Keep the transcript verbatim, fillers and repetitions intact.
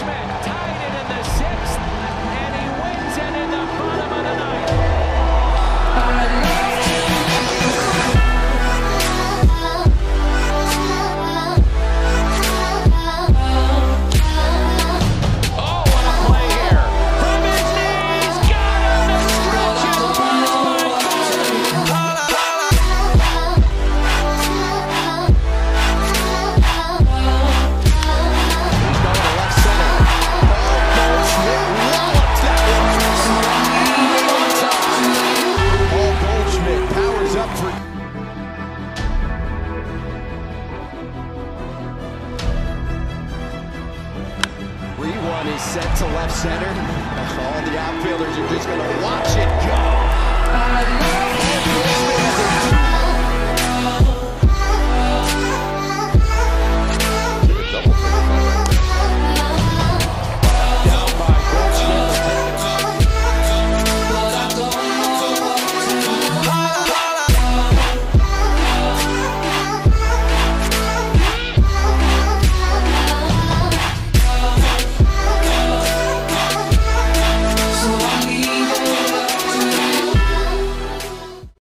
Goldschmidt tied it in the sixth, and he wins it in the bottom of the ninth. Oh, what a play here. From his knees, got him to stretch it. three one is set to left center. All the outfielders are just going to watch it go.